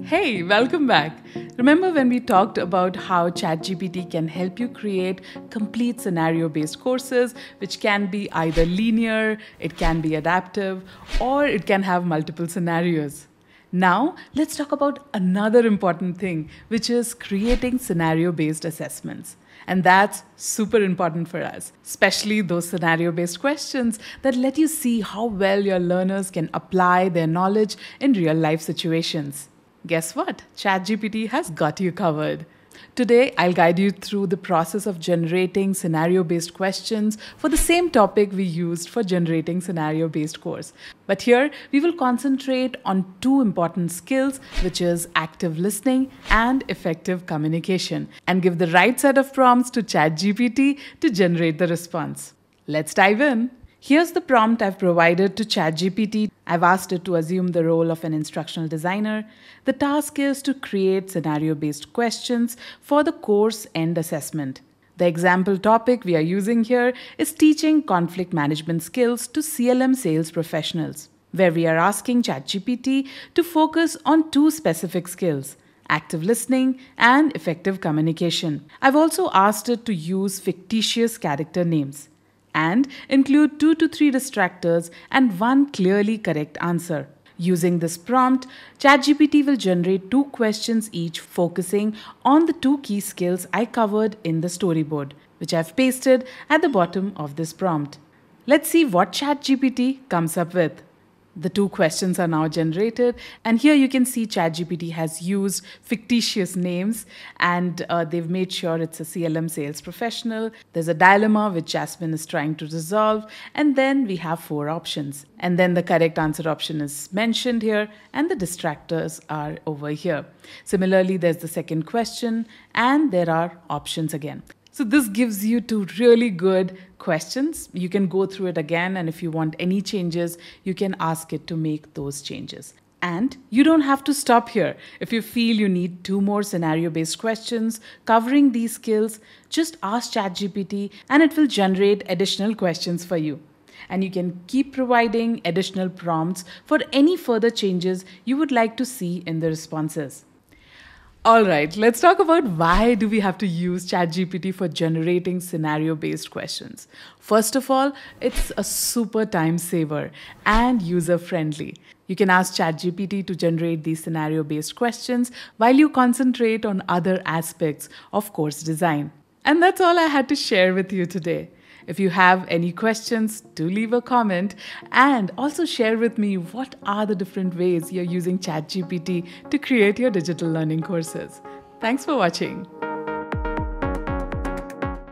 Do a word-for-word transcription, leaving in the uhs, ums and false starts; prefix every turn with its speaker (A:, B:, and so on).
A: Hey, welcome back. Remember when we talked about how ChatGPT can help you create complete scenario-based courses, which can be either linear, it can be adaptive, or it can have multiple scenarios. Now, let's talk about another important thing, which is creating scenario-based assessments. And that's super important for us, especially those scenario-based questions that let you see how well your learners can apply their knowledge in real-life situations. Guess what? ChatGPT has got you covered. Today, I'll guide you through the process of generating scenario-based questions for the same topic we used for generating scenario-based course. But here, we will concentrate on two important skills, which is active listening and effective communication, and give the right set of prompts to ChatGPT to generate the response. Let's dive in. Here's the prompt I've provided to ChatGPT. I've asked it to assume the role of an instructional designer. The task is to create scenario-based questions for the course end assessment. The example topic we are using here is teaching conflict management skills to C L M sales professionals, where we are asking ChatGPT to focus on two specific skills: active listening and effective communication. I've also asked it to use fictitious character names and include two to three distractors and one clearly correct answer. Using this prompt, ChatGPT will generate two questions each focusing on the two key skills I covered in the storyboard, which I've pasted at the bottom of this prompt. Let's see what ChatGPT comes up with. The two questions are now generated, and here you can see ChatGPT has used fictitious names, and uh, they've made sure it's a C L M sales professional. There's a dilemma which Jasmine is trying to resolve, and then we have four options. And then the correct answer option is mentioned here, and the distractors are over here. Similarly, there's the second question, and there are options again. So this gives you two really good questions. You can go through it again, and if you want any changes, you can ask it to make those changes. And you don't have to stop here. If you feel you need two more scenario-based questions covering these skills, just ask ChatGPT and it will generate additional questions for you. And you can keep providing additional prompts for any further changes you would like to see in the responses. All right, let's talk about why do we have to use ChatGPT for generating scenario-based questions. First of all, it's a super time saver and user-friendly. You can ask ChatGPT to generate these scenario-based questions while you concentrate on other aspects of course design. And that's all I had to share with you today. If you have any questions, do leave a comment and also share with me what are the different ways you're using ChatGPT to create your digital learning courses. Thanks for watching.